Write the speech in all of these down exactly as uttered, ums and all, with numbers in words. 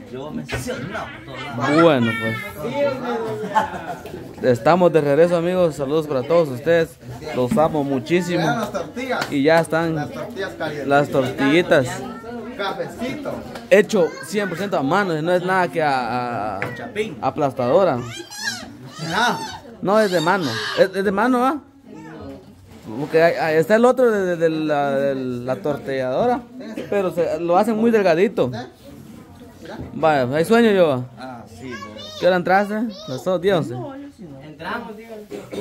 Yo me emocionado por todos lados. Bueno, pues. Estamos de regreso, amigos. Saludos para todos ustedes. Los amo muchísimo. Las tortillas. Y ya están Las tortillas calientes. las tortillitas. Cafecito. Hecho cien por ciento a mano. No es nada que a, a- aplastadora. ¿Será? No, es de mano. Es, es de mano, ¿ah? Porque ahí- ahí está el otro de, de- de la, de la tortilladora. Pero se, lo hacen muy delgadito. Vaya, hay sueño yo. Ah, sí, bro. ¿Qué hora entraste? Las dos, diez, once. Entramos, digo.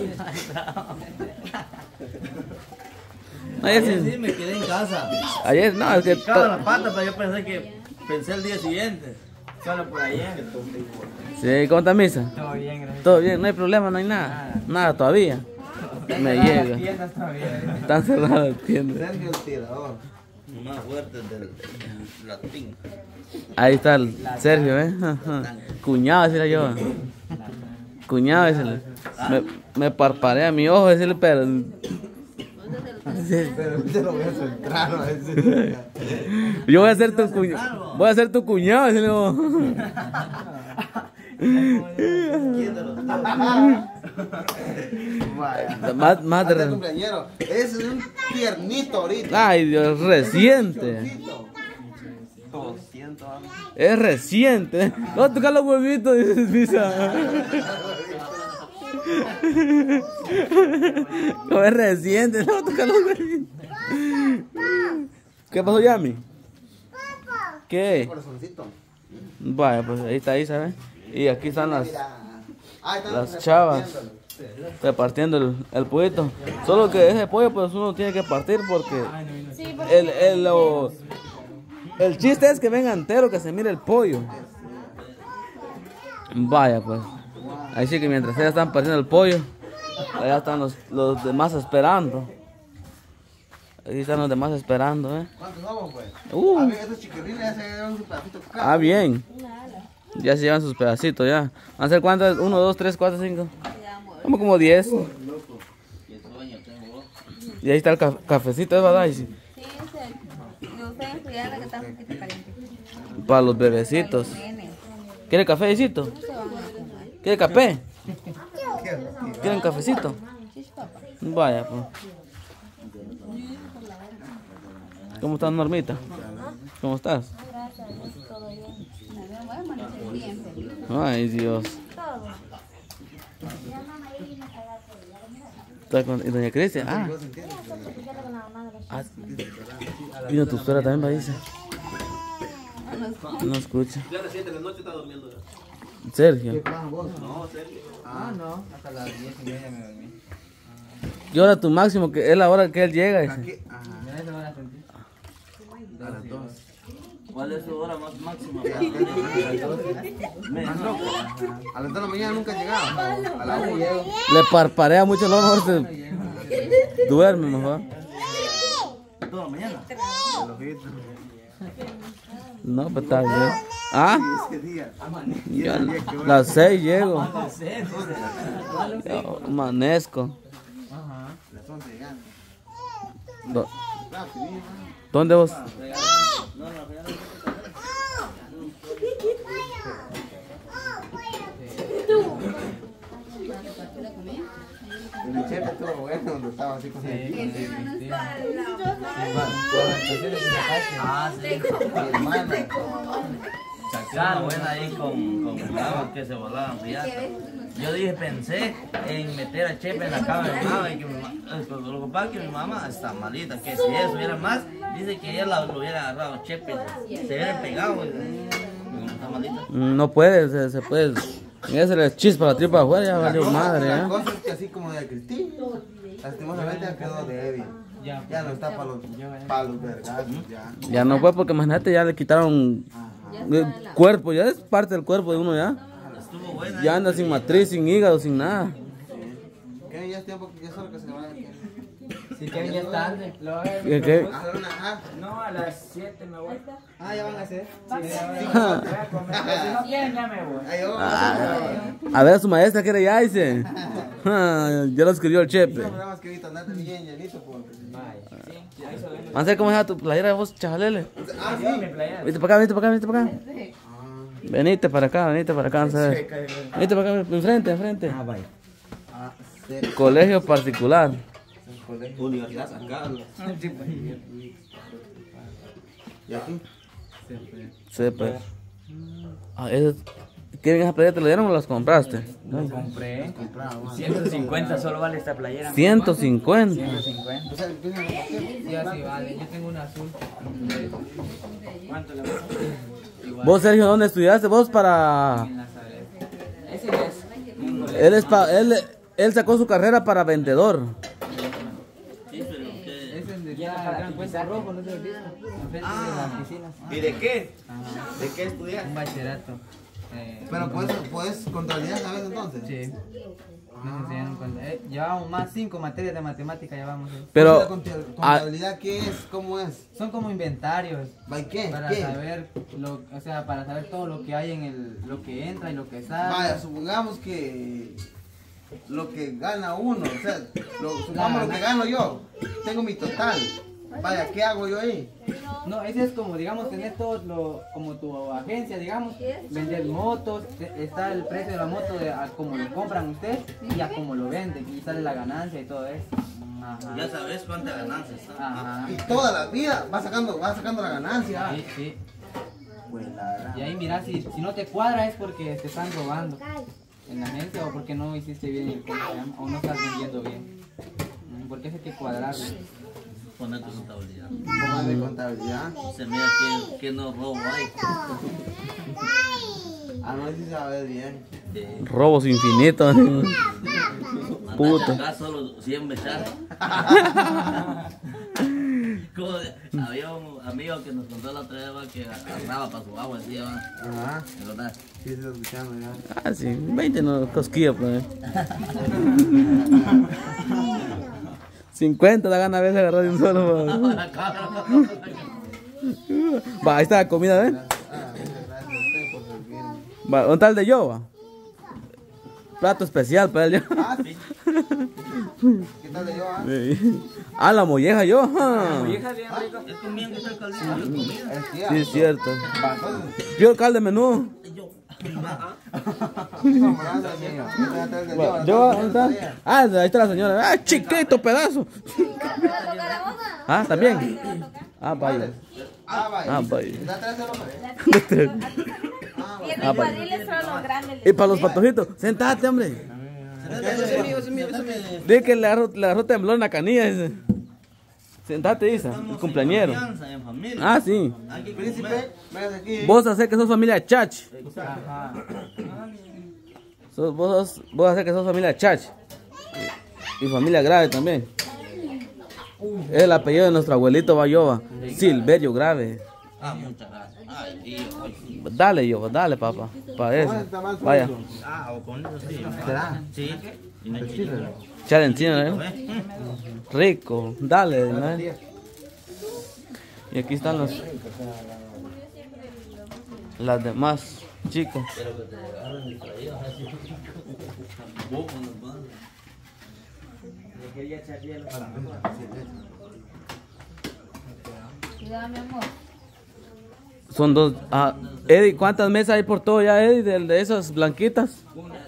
Ayer Ayer sí. sí me quedé en casa. Ayer, no, es que. Picaba la to- pata, pero yo pensé que pensé el día siguiente. Solo por ayer. Sí, ¿cómo está misa? Todo bien, gracias. Todo bien, no hay problema, no hay nada. Nada todavía. Me llega. Están cerradas las tiendas. Sergio el tirador. Más fuerte del, del latín. Ahí está el Sergio, ¿eh? Cuñado, decirle yo. Cuñado, decirle. Me, me parparea mi ojo, decirle, pero. Pero te lo voy a centrar, ¿no? Ese- Yo voy a ser tu cuñado. Voy a ser tu cuñado, decirle. vos. Vaya. Más, más de. Hasta el re- cumpleañero. Es un tiernito ahorita. Ay, Dios, reciente. Chocito. doscientos años. Es reciente. No, a tocar los huevitos, dices Misa. No, es reciente, no, a tocar los huevitos. ¿Qué pasó, Yami? ¿Qué? Corazoncito. Vaya, pues ahí está, ahí, ¿sabes? Y aquí están las, Mira. Ahí están las chavas repartiendo el, el pollito. Solo que ese pollo, pues uno tiene que partir porque el, el, lo- el chiste es que venga entero, que se mire el pollo. Vaya, pues. Ahí sí que mientras ellas están partiendo el pollo, allá están los, los demás esperando. Ahí están los demás esperando, ¿eh? ¿Cuántos somos, pues? Uh. A ver, estos chiquirrines ya se dieron su pedacito. Ah, bien. Ya se llevan sus pedacitos, ya. ¿Van a ser cuántas? Uno, dos, tres, cuatro, cinco. Como como diez. Y ahí está el ca- cafecito, ¿es verdad? Y sí, Sí, ese. Me gusta enfriarla que está un poquito caliente. para los bebecitos. Nene, ¿Quiere cafecito? no se van a comer. ¿Quiere café? ¿Quieren cafecito? Sí, papá. Vaya, pues. ¿Cómo estás, Normita? ¿Cómo estás? Gracias a Dios, todo bien. Me veo, voy a amanecer bien feliz. Ay, Dios. Todo. ¿Está con- ¿Y doña Cristian? Ah. Ah, vino tu suegra también, va, dice. No escucha. Ya a las siete de la noche está durmiendo. Sergio. No, Sergio. Ah, no. Hasta las diez y media me dormí. ¿Qué hora tu máximo? Que es la hora que él llega. Dice. Aquí. Ajá. Ya esa hora sentí. A las dos. ¿Cuál es su hora más máxima? A las dos de la mañana nunca llegaba. A la una llego. Le parparea mucho el ojo, mejor se duerme mejor. Toda la mañana. El ojito. No, pues está bien. Ah, Ese día. yo a las seis llego. Yo amanezco. Las once llegando. Do- Rapidísimo. ¿Dónde vos? El chef estuvo bueno donde estaba así con el Ah, sí. Mi hermana. Sacaron buena ahí con, con clavos que se volaban riata. Yo dije, pensé en meter a Chepe en la cama de mi mamá y que mi mamá, lo que pasa es que mi mamá está malita, que si ella subiera más, dice que ella la, lo hubiera agarrado Chepe, se, se hubiera pegado, y, como está malita. No puede, se, se puede. Ya se le chispa la tripa afuera, ya valió madre, La ¿eh? cosa es que así como de Cristín, lastimosamente ya quedó débil. Ya no está para los, para los vergazos, ya. Ya no fue porque imagínate, ya le quitaron el cuerpo, ya es parte del cuerpo de uno ya. Estuvo buena. Ya anda sin matriz, sin hígado, sin nada. Que ya es tiempo que ya solo que se vaya. Si quieren ya es tarde. Lo voy a- ¿Qué, qué? A la una, ah, No, a las siete me voy. ah, ya van a hacer. Sí, ya voy a voy a comer. Si no quieren, ya me voy. Ahí vamos. Ah, a ver a su maestra que era ya, dice. Ah, ya lo escribió el Chepe. Nada más que ahorita andate bien llenito porque. Vaya. Sí, ya hizo bien. Vamos a ver cómo es tu playera de vos, chajalele. Ah, Sí, mi playera. Viste para acá, viste para acá, viste para acá. Venite para acá, venite para acá. Vamos a ver. Venite para acá, enfrente, enfrente. Ah, vaya. Ah, sí. Colegio particular. Universidad San Carlos. ¿Y aquí? Sepa. Ah, esas- ¿Qué esa playera te la dieron o las compraste? Lo compré. Comprado, ciento cincuenta solo vale esta playera. ciento cincuenta. ciento cincuenta. O sea, ¿tienes el papel? Sí, así vale. Yo tengo una azul. ¿Cuánto le vale? Igual. Vos, Sergio, ¿dónde estudiaste? Vos para... En Nazaret. Ese es. un colegio. Él, es pa... él, él sacó su carrera para vendedor. Sí, pero que... Ese es de ya gran cuesta rojo, no sé lo que es. Enfrente de las piscinas. ¿Y de qué? Ajá. ¿De qué estudias? Un bachillerato. Eh, Pero puedes, puedes contabilidad, ¿sabes entonces? Sí. Nos enseñaron cuando- eh, llevamos más cinco materias de matemática, llevamos. eh. Pero... ¿La conti- ah, contabilidad qué es? ¿Cómo es? Son como inventarios. ¿By qué? Para ¿Qué? saber lo, o sea, para saber todo lo que hay en el, lo que entra y lo que sale. Vaya, supongamos que lo que gana uno, o sea, lo, supongamos lo que gano yo, tengo mi total. Vaya, ¿qué hago yo ahí? No, ese es como, digamos, tener todo lo, como tu agencia, digamos, vender motos, te- está el precio de la moto de a como lo compran ustedes y a como lo venden, y sale la ganancia y todo eso. Ajá. Ya sabes cuánta ganancia está. Ajá. Y toda la vida va sacando, va sacando la ganancia. Sí, sí. Pues la verdad. Y ahí mira, si, si no te cuadra es porque te están robando en la agencia o porque no hiciste bien el ¿cómo se llama? O no estás vendiendo bien. Mm, Porque eso hay que cuadrarlo. Poner tu contabilidad. ¿Cómo es de contabilidad? Se mira que, que no robo hay. Ah, no sé si sabes bien. Sí. robos infinitos. Mandaste Puta. acá solo cien bechadas. Como de- había un amigo que nos contó la otra vez va, que agarraba para su agua, decía, va, Ajá. de verdad. Sí, estoy escuchando ya. Ah, sí, veinte no, cosquillas, pues. cincuenta la gana a veces agarrar de un solo. Va, Va, ahí está la comida, ¿eh? Ah, muchas gracias a usted por servir. Va, ¿dónde está el de yo? Va? Plato especial para el yo. Ah, sí. ¿Qué tal de yo, ah? Sí. Ah, la molleja yo. ajá. Es comían que está el caldillo, yo comía. El tía. Sí, es cierto. Va, entonces, Yo el caldo de menú. Yo, vamos a hacer, niño. ¿Qué tal de yo? Va, yo, ¿dónde está? Ah, ahí está la señora. Ah, chiquito pedazo. Ah, también. Ah, vaya. Ah, vaya. Ah, vaya. ¿Da tres de los Ah, Y en Ah, el vaya. cuadril son los grandes. Y para los patojitos, sentate, hombre. Dile que le agarró, le agarró temblor en la canilla. Dice. Sentate, Isa, el cumpleañero. confianza, en familia. Ah, sí. Hay que comer. Príncipe, vengas aquí. Vos haces que sos familia Chach. Ajá. Sos- vos, sos- vos haces que sos familia Chach. Y, y familia Grave también. Es el apellido de nuestro abuelito Bayoba. Silverio Grave. Ah, muchas gracias. Ay, tío, ay, sí. Dale, yo, dale, papá. Para eso. Vaya. Ah, o con eso sí. ¿Será? Sí. Y no hay que llorar. Echar encima, ¿eh? ¿Eh? Rico. Dale, ¿no? Y aquí están los... Las demás chicas. Pero que te agarren distraídos así. Vos, cuando vas. Cuidado, mi amor. Son dos... Ah, Eddie, ¿cuántas mesas hay por todo ya, Eddie, de, de esas blanquitas?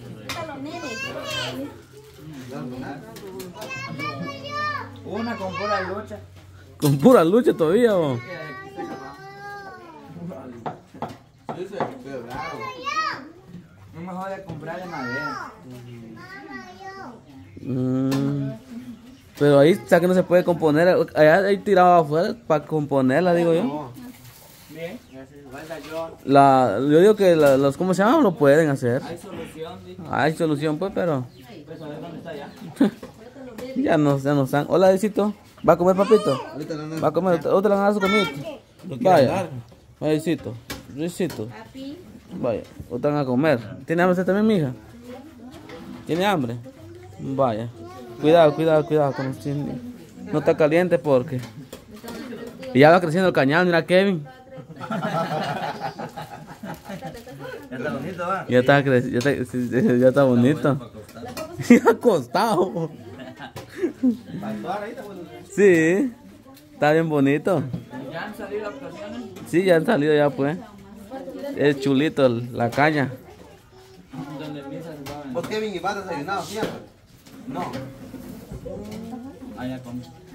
Una con pura lucha. Con pura lucha todavía, ¿o? No me jode comprar de madera. Mm, pero ahí está que no se puede componer. Allá hay tirado afuera para componerla, digo yo. Bien, gracias. Falta yo. La, yo digo que la- los, ¿cómo se llama? Lo pueden hacer. Hay solución, dijo. Hay solución, pues, pero Pues a ver dónde está ya. ya no, ya no están. Hola, Edicito. ¿Va a comer, papito? Ahorita no ando. ¿Va a comer? ¿Otra otra le van a dar su comida? Vaya. Vaya, Edicito. Edicito. Papi. Vaya. ¿Otra van a comer? ¿Tiene hambre usted también, mija? ¿Tiene hambre? Vaya. Cuidado, cuidado, cuidado con los chinos. No está caliente porque... Y ya va creciendo el cañal, mira, Kevin. Ya está bonito, va. Ya está, creci- ya está, sí, sí, ya está bonito. Ya acostado. Sí, está bien bonito. ¿Ya han salido las actuaciones? Sí, ya han salido ya pues. es chulito el- la caña. Donde Misa se va a ¿Vos, Kevin, y vas desayunado siempre? No. Allá con.